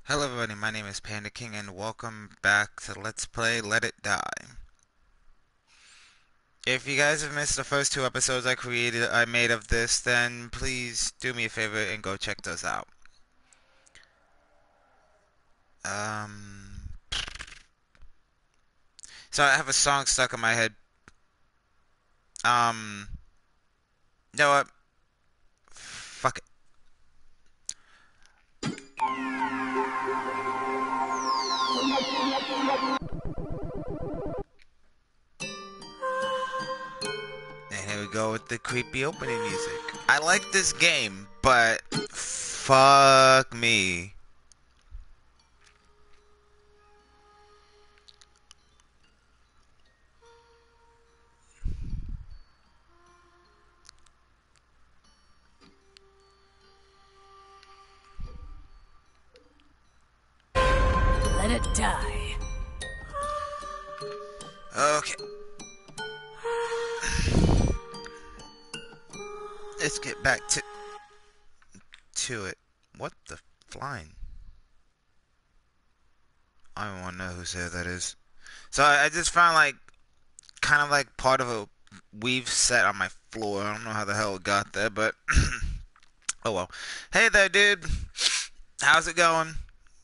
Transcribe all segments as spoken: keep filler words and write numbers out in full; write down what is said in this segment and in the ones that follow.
Hello everybody, my name is Panda King and welcome back to Let's Play Let It Die. If you guys have missed the first two episodes I created, I made of this, then please do me a favor and go check those out. Um, so I have a song stuck in my head. Um, you know what? Fuck it. And here we go with the creepy opening music. I like this game, but fuck me. Let it die. Okay. Let's get back to to it. What the flying? I don't want to know whose hair that is. So I, I just found like kind of like part of a weave set on my floor. I don't know how the hell it got there, but oh well. Hey there, dude. How's it going?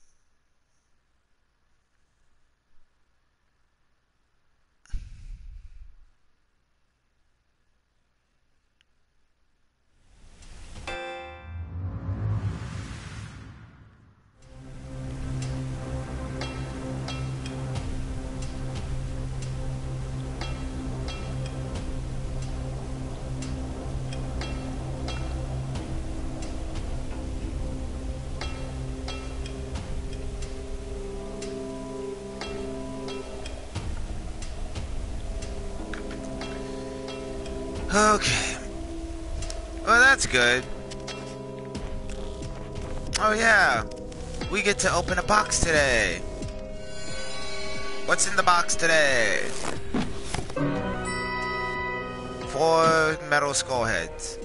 Okay. Well, that's good. Oh yeah. We get to open a box today. What's in the box today? Four metal skull heads.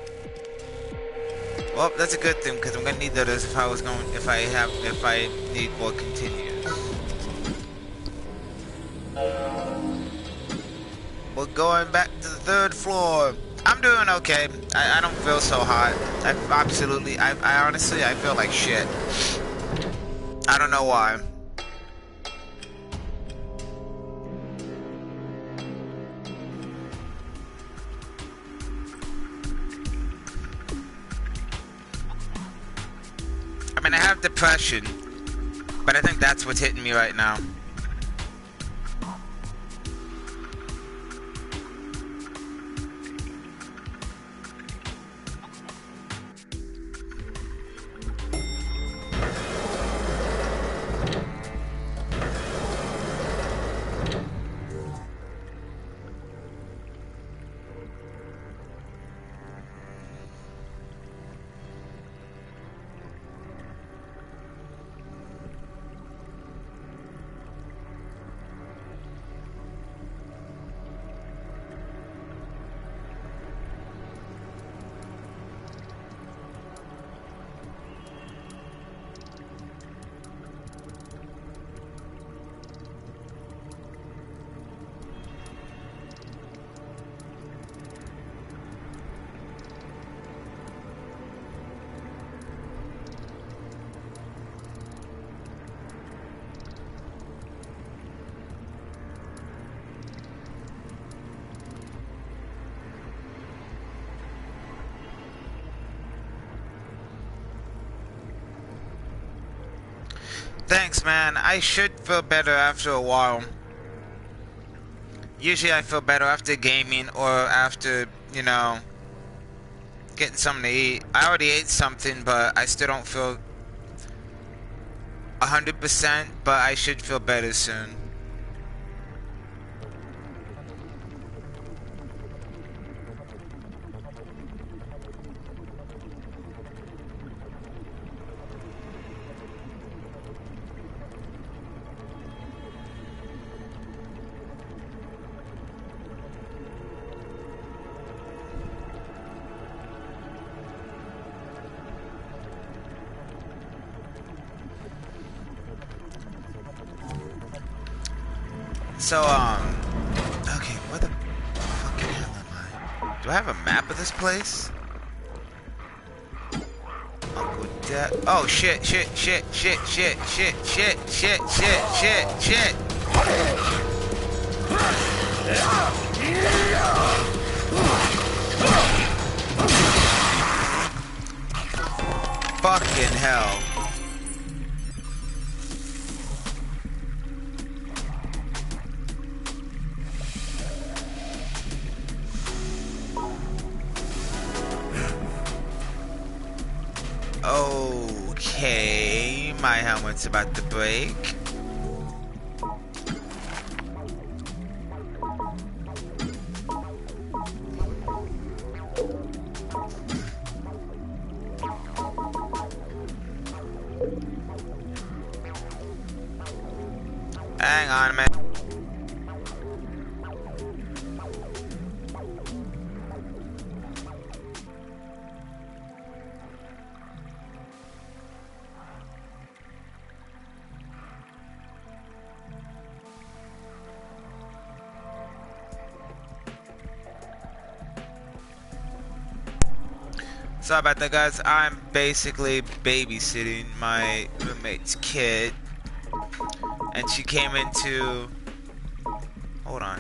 Well, that's a good thing because I'm gonna need those if I was going, if I have, if I need more continues. We're going back to the third floor. I'm doing okay. I, I don't feel so hot. I absolutely, I, I honestly, I feel like shit. I don't know why. I mean, I have depression, but I think that's what's hitting me right now. Thanks, man. I should feel better after a while. Usually I feel better after gaming or after, you know, getting something to eat. I already ate something, but I still don't feel one hundred percent, but I should feel better soon. So, um, okay, where the fucking hell am I? Do I have a map of this place? Uncle Dad. Oh shit, shit, shit, shit, shit, shit, shit, shit, shit, shit, shit. Fucking hell. Okay, my helmet's about to break. Hang on a minute. Sorry about that, guys. I'm basically babysitting my roommate's kid. And she came into... Hold on.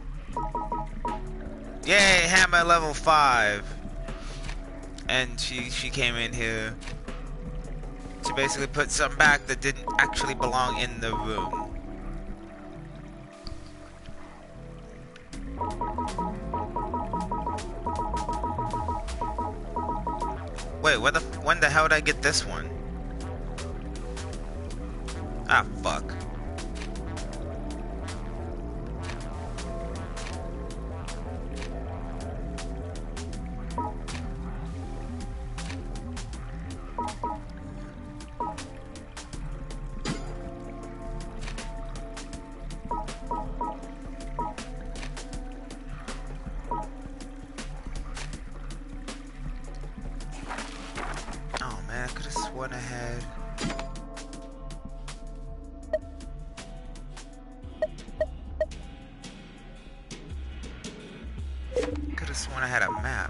Yay, hammer level five. And she, she came in here to basically put something back that didn't actually belong in the room. Wait, what the, when the hell did I get this one? Ah, fuck. Oh man, I could have sworn I had. Could have sworn I had a map.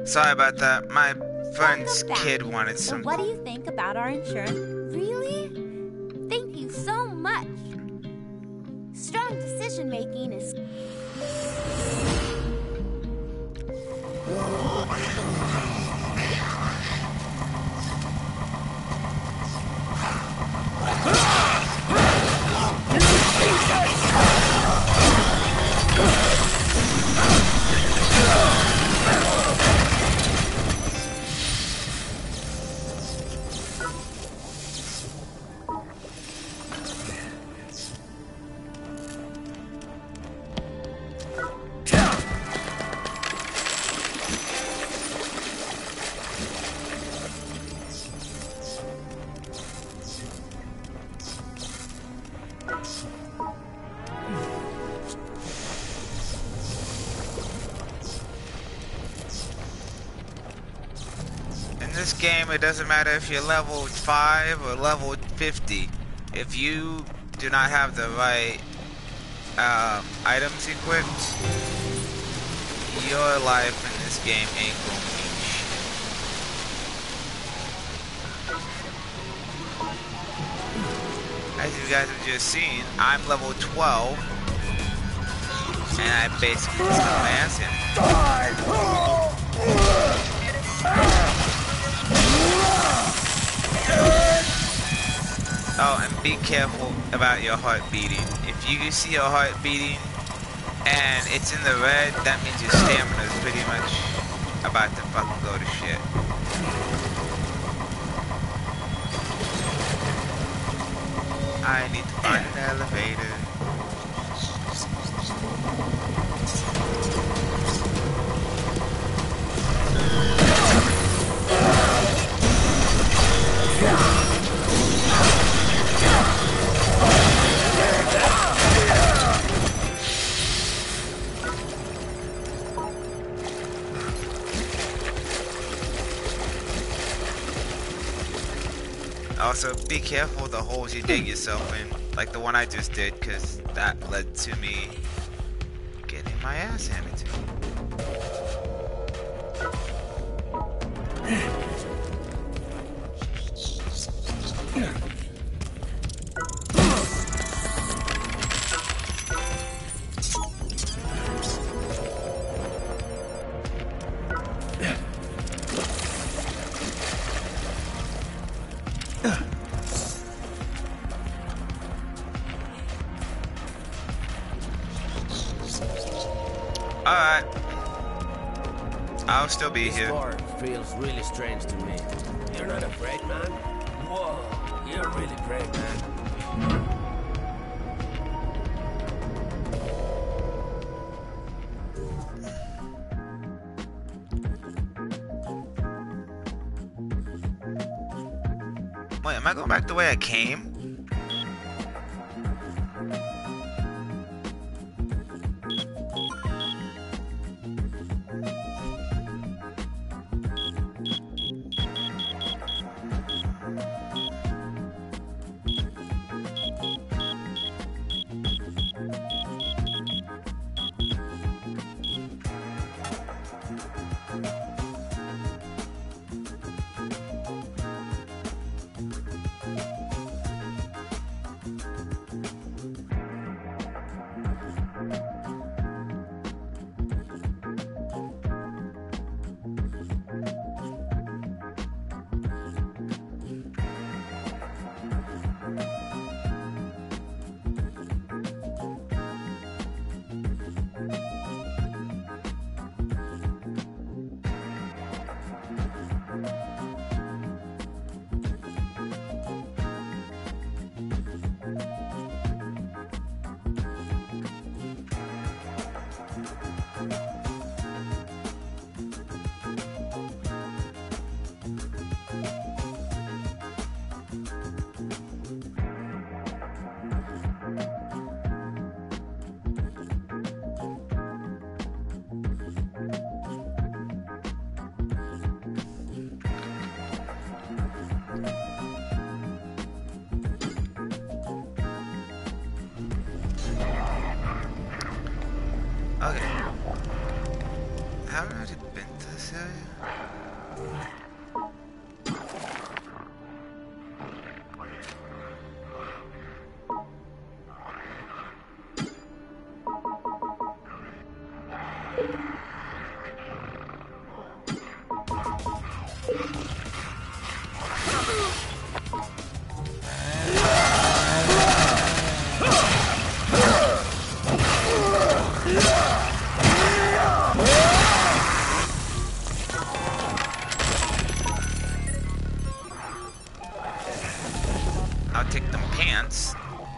Sorry about that. My friend's Welcome back. kid wanted So some. what do you think about our insurance? Really? Thank you so much. Strong decision making is In this game, it doesn't matter if you're level five or level fifty. If you do not have the right um, items equipped, your life in this game ain't gonna mean shit. As you guys have just seen, I'm level twelve, and I basically just got my ass in. Oh, and be careful about your heart beating. If you see your heart beating and it's in the red, that means your stamina is pretty much about to fucking go to shit. I need to find an elevator. Also, be careful of the holes you dig yourself in, like the one I just did, because that led to me getting my ass handed to me. Alright. I'll still be This here. bar feels really strange to me. You're not afraid, man? Whoa, you're really brave, man. Wait, am I going back the way I came? Okay. Haven't I already been to this? tell you? I'll take them pants.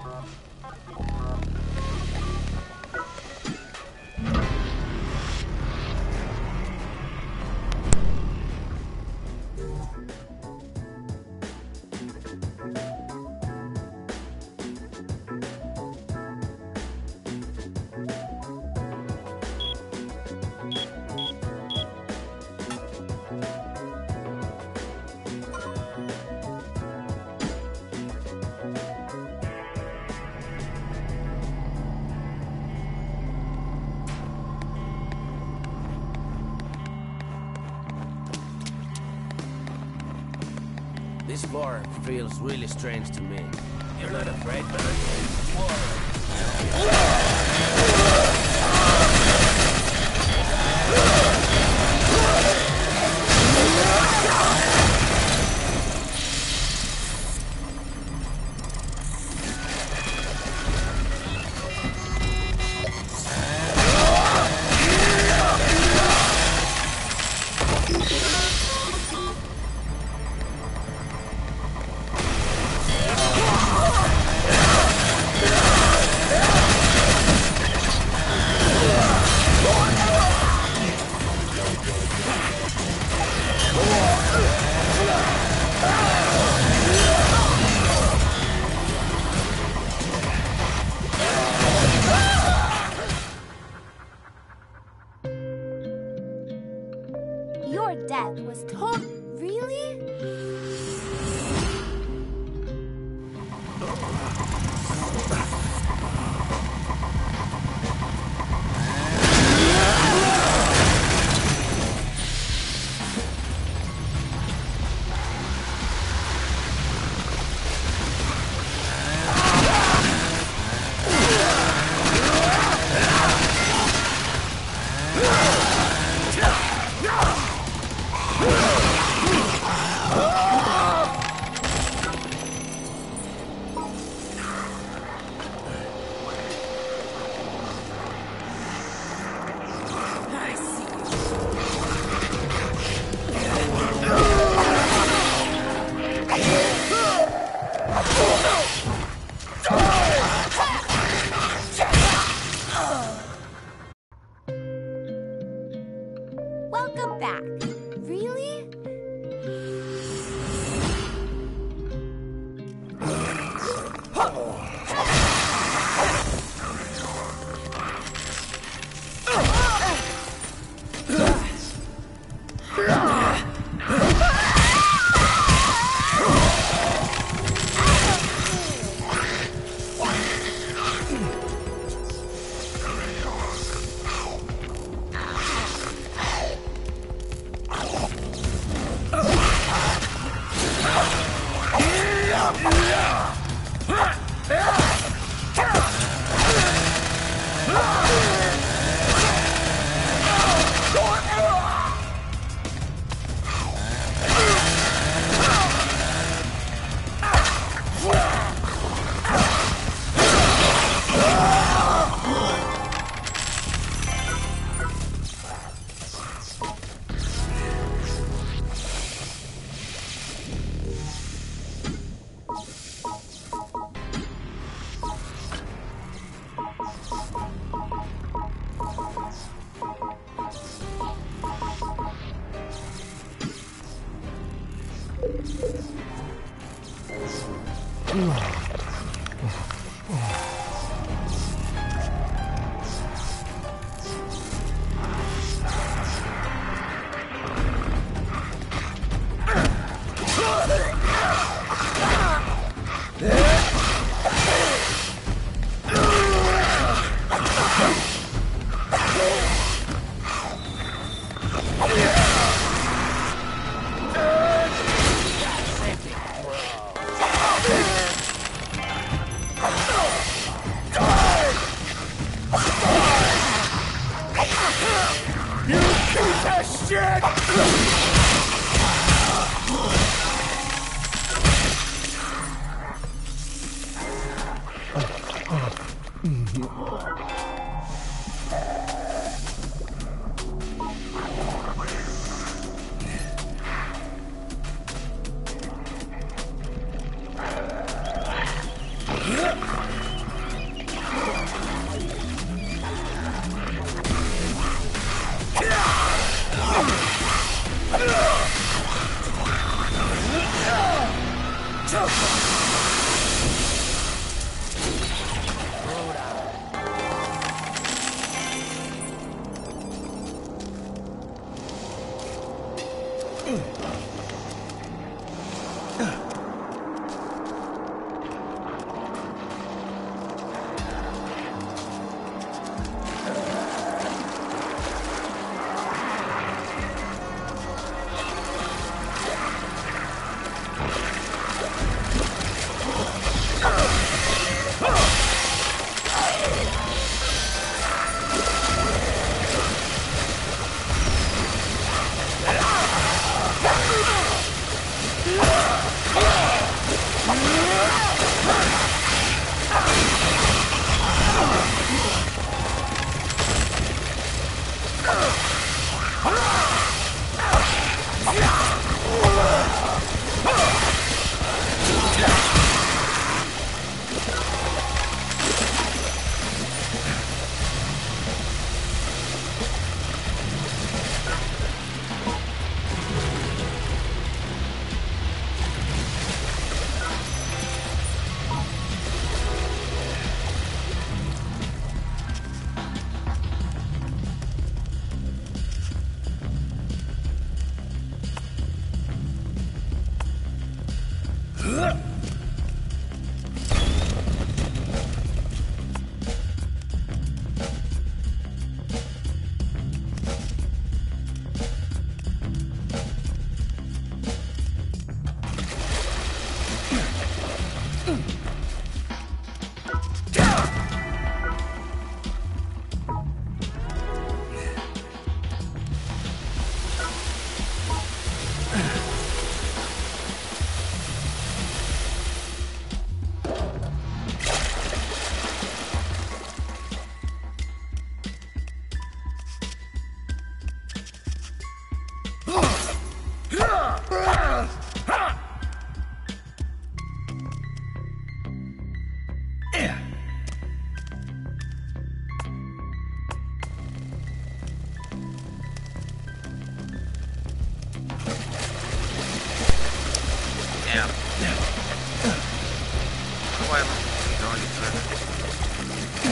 This floor feels really strange to me. You're not afraid, man? Whoa. Your death was total. Really? Welcome back. Really? Yeah. Damn. Why am I going any further?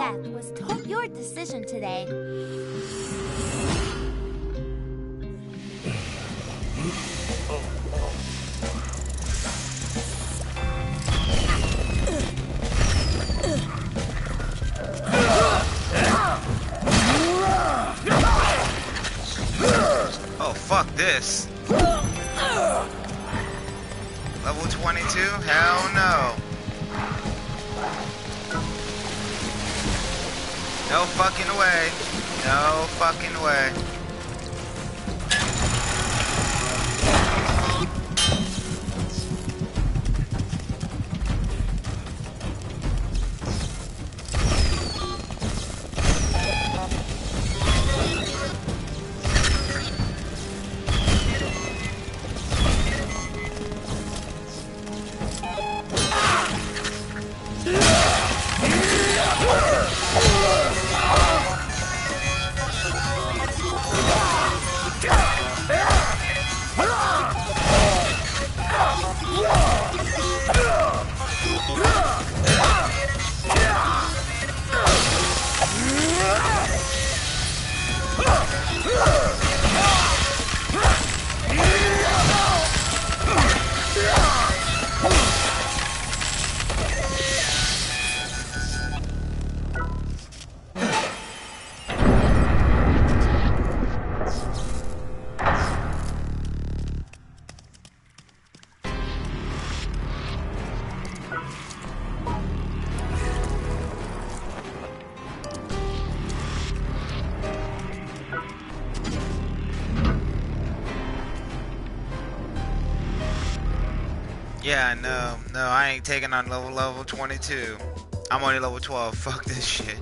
death was to- your decision today. Oh, fuck this. Level twenty-two? Hell no. No fucking way. No fucking way. Yeah, no, no, I ain't taking on level level twenty-two. I'm only level twelve. Fuck this shit.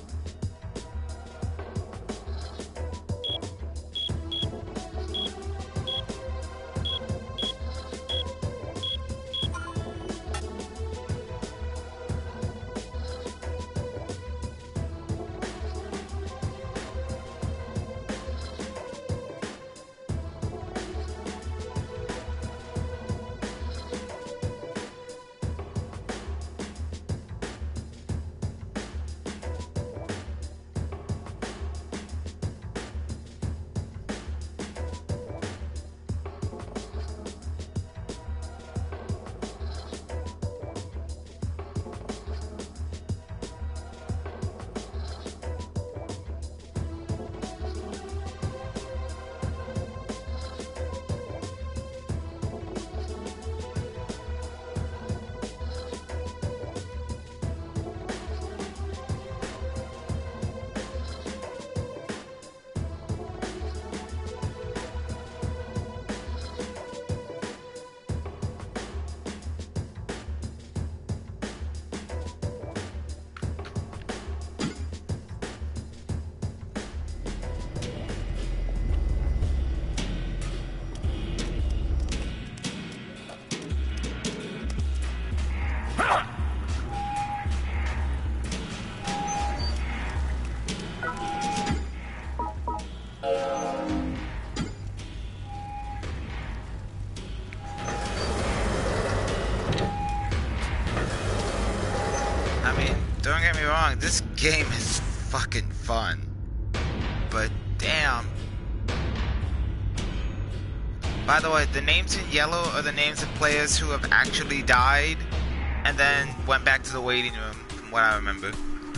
I mean, don't get me wrong, this game is fucking fun. But damn. By the way, the names in yellow are the names of players who have actually died and then went back to the waiting room, from what I remember.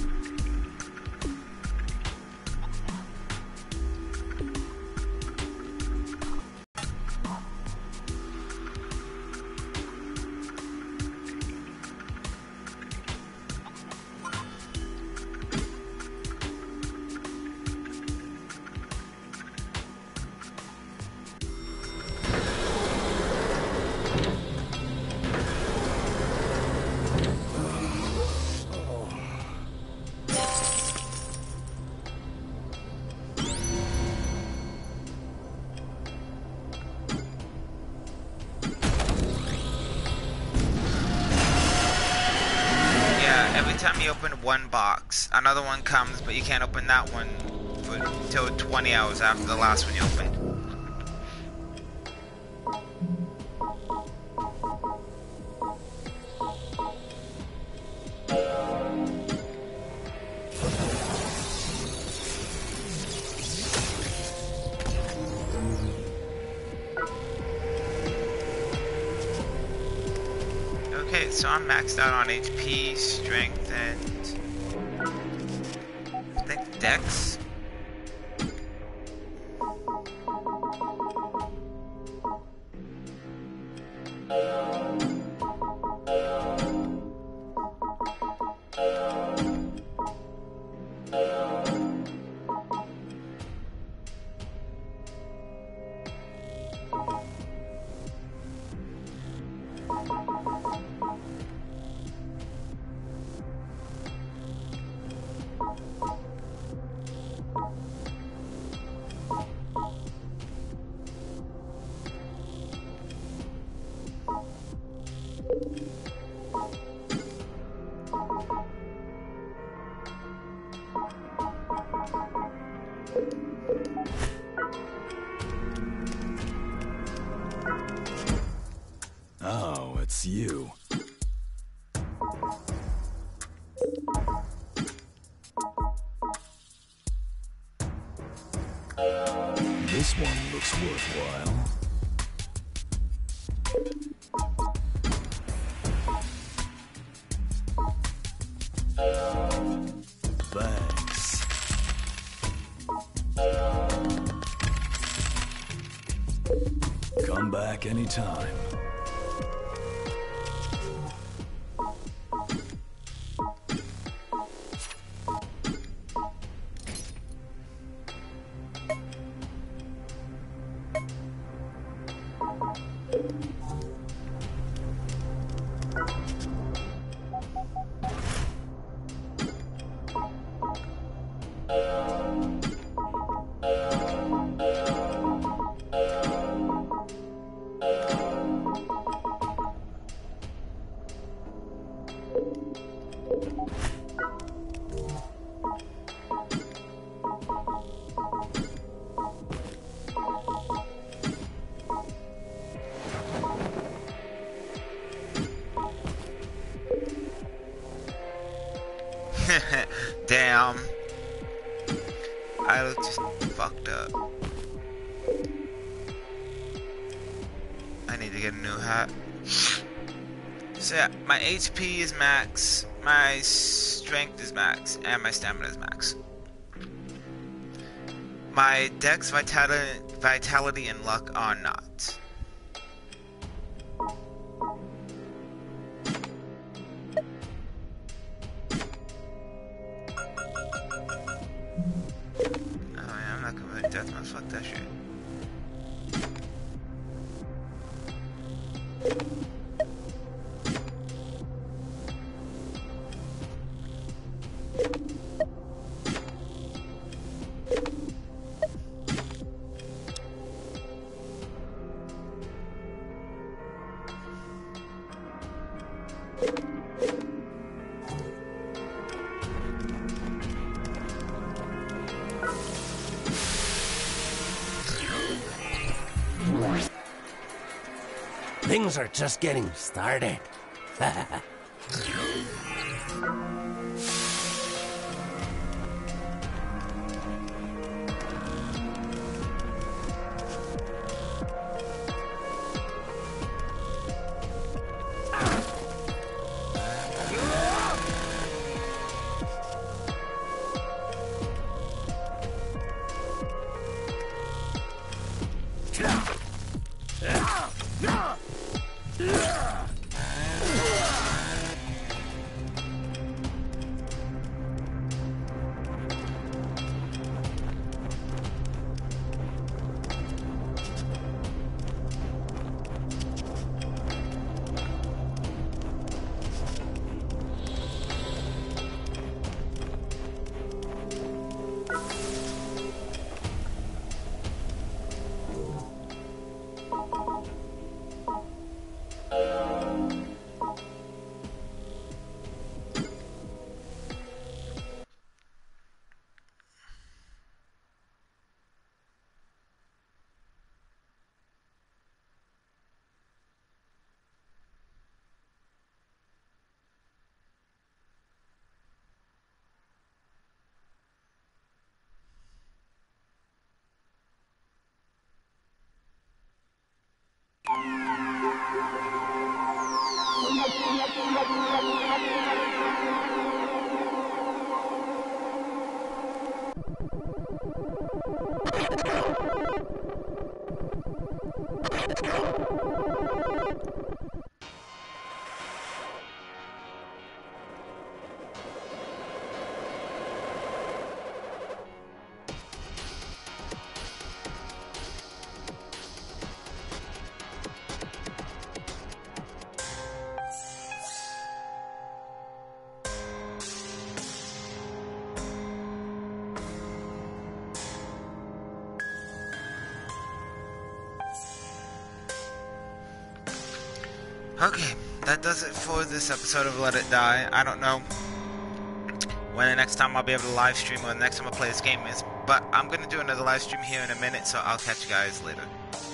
Every time you open one box, another one comes, but you can't open that one for until twenty hours after the last one you opened. Okay, so I'm maxed out on H P, strength, and I think Dex. Oh, it's you. This one looks worthwhile. Thanks. Come back anytime. Damn. I look just fucked up. I need to get a new hat. So yeah, my H P is max, my strength is max, and my stamina is max. My dex, vitality, vitality, and luck are not. Oh yeah, I'm not gonna play deathmatch. Fuck that shit. Things are just getting started. Okay, that does it for this episode of Let It Die. I don't know when the next time I'll be able to live stream or the next time I play this game is, but I'm going to do another live stream here in a minute, so I'll catch you guys later.